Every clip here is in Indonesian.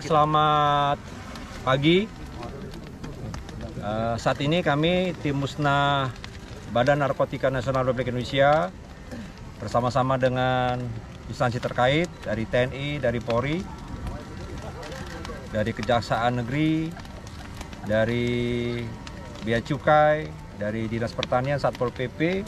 selamat pagi. Saat ini kami tim Musnah Badan Narkotika Nasional Republik Indonesia bersama-sama dengan instansi terkait dari TNI, dari Polri, dari Kejaksaan Negeri, dari Bea Cukai, dari Dinas Pertanian, Satpol PP,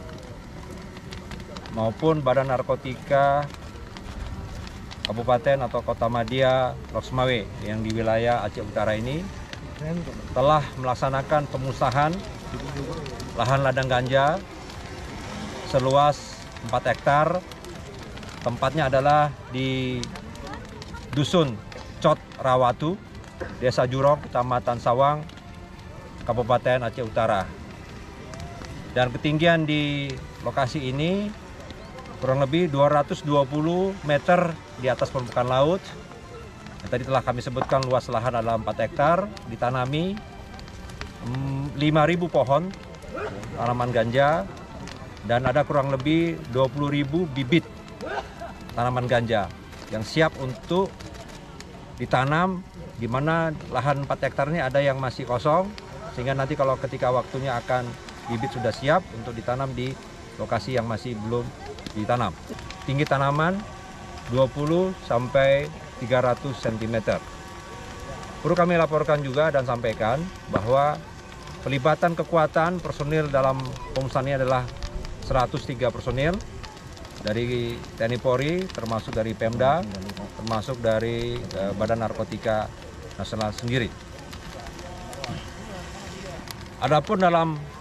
maupun Badan Narkotika Kabupaten atau Kota Madia, Loksmawe yang di wilayah Aceh Utara ini telah melaksanakan pemusnahan lahan ladang ganja seluas 4 hektar. Tempatnya adalah di Dusun Cot Rawatu, Desa Jurong, Kecamatan Sawang, Kabupaten Aceh Utara. Dan ketinggian di lokasi ini kurang lebih 220 meter di atas permukaan laut. Tadi telah kami sebutkan luas lahan adalah 4 hektar, ditanami 5.000 pohon tanaman ganja, dan ada kurang lebih 20.000 bibit tanaman ganja yang siap untuk ditanam, di mana lahan 4 hektar ini ada yang masih kosong, sehingga nanti kalau ketika waktunya akan bibit sudah siap untuk ditanam di lokasi yang masih belum ditanam. Tinggi tanaman 20 sampai 300 cm. Perlu kami laporkan juga dan sampaikan bahwa pelibatan kekuatan personil dalam pemusnahan ini adalah 103 personil dari TNI Polri, termasuk dari Pemda, termasuk dari Badan Narkotika Nasional sendiri. Adapun dalam